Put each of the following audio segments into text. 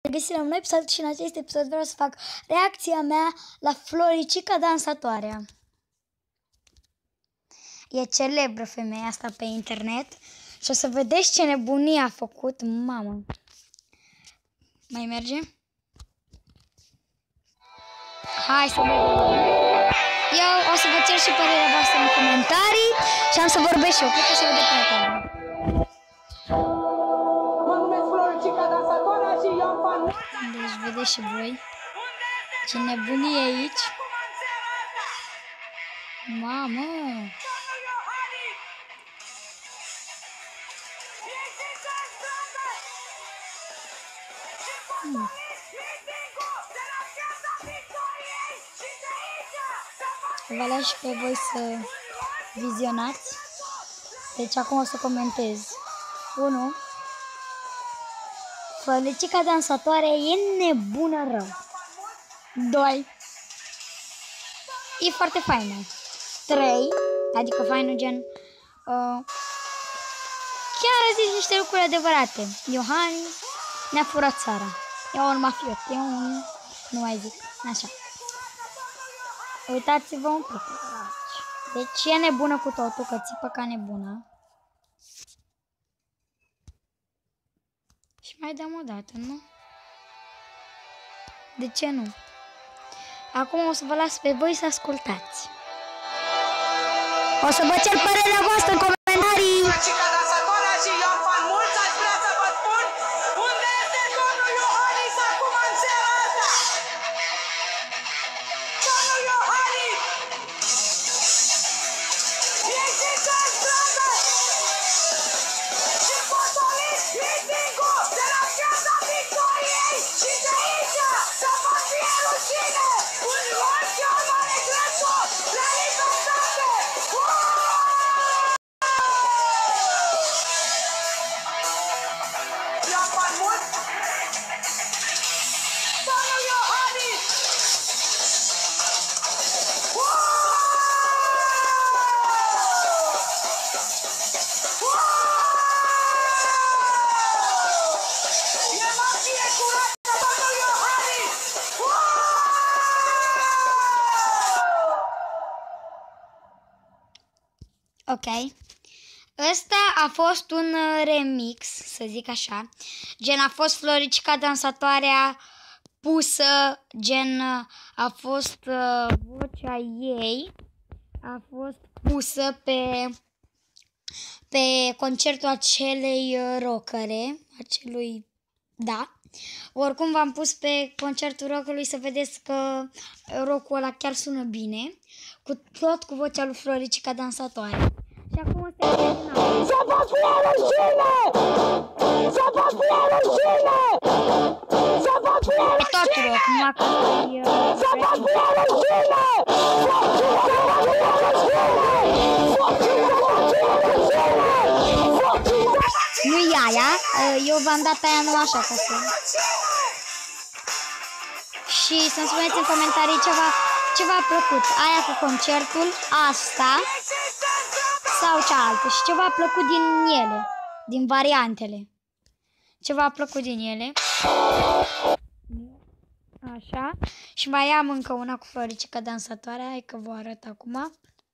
regăsit la un nou episod și în acest episod vreau să fac reacția mea la Floricica Dansatoarea. E celebră femeia asta pe internet și o să vedeți ce nebunie a făcut, mamă. Mai merge? Hai să vedem. Eu o să vă cer și părerea voastră în comentarii și am să vorbesc și eu, cred că se vede prea tare. Deci vedeți și voi ce nebunie e aici. Mamă! Vă las și pe voi să vizionați. Deci acum o să comentez. 1. Floricica Dansatoarea e nebună rău. 2. E foarte faină. 3. Adică faină gen... chiar a zis niște lucruri adevărate. Iohannis ne-a furat țara. E un mafiot. E un... nu mai zic. Așa. Uitați-vă un pic. Deci e nebună cu totul, că țipă ca nebună. Și mai dăm o dată, nu? De ce nu? Acum o să vă las pe voi să ascultați. O să vă cer părerea voastră în comentarii. Ok. Ăsta a fost un remix, să zic așa. Gen a fost Floricica Dansatoarea pusă, gen a fost vocea ei, a fost pusă pe concertul acelei rockere, acelui, da. Oricum v-am pus pe concertul rockerului să vedeți că rockul ăla chiar sună bine, tot cu vocea lui Floricica Dansatoare. Și acum o să terminăm. Să vă fie rușine! Să vă fie rușine! Să vă fie rușine! Tot rock, numai că e... Să vă fie rușine! Nu e aia, eu v-am dat aia numai așa ca să... Și să-mi spuneți în comentarii ce v-a plăcut. Aia cu concertul, asta sau cealaltă. Și ce v-a plăcut din ele, din variantele. Ce v-a plăcut din ele. Așa. Și mai am încă una cu Floricica Dansatoarea. Hai că vă arăt acum.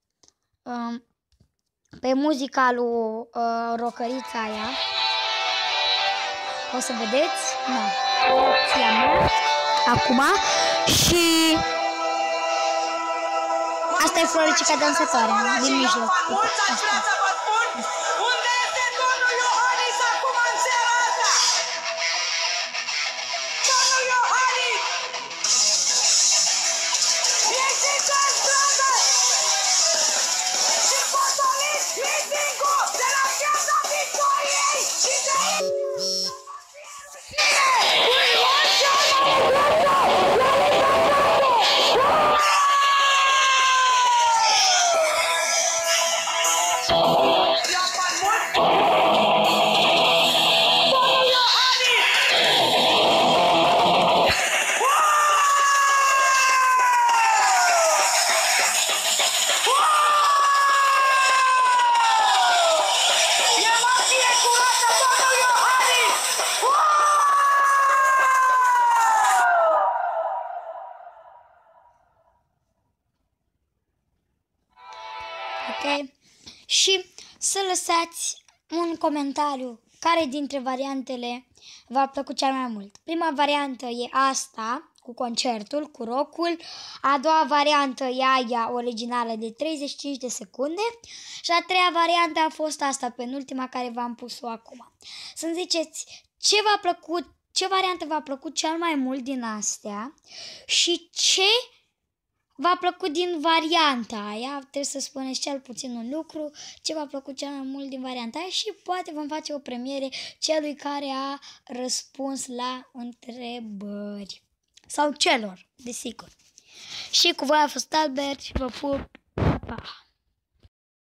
Pe muzica lui rockerița aia. O să vedeți. Reacția mea. Acum. Și asta e Floricica Dansatoarea din mijloc. Asta. Oh! ok? Și să lăsați un comentariu care dintre variantele v-a plăcut cel mai mult. Prima variantă e asta, cu concertul, cu rock-ul. A doua variantă e aia originală de 35 de secunde. Și a treia variantă a fost asta, penultima, care v-am pus-o acum. Să-mi ziceți ce v-a plăcut, ce variantă v-a plăcut cel mai mult din astea și ce v-a plăcut din varianta aia. Trebuie să spuneți cel puțin un lucru, ce v-a plăcut cel mai mult din varianta aia și poate vom face o premiere celui care a răspuns la întrebări. Sau celor, desigur. Și cu voi a fost Albert și vă pup. Pa, pa!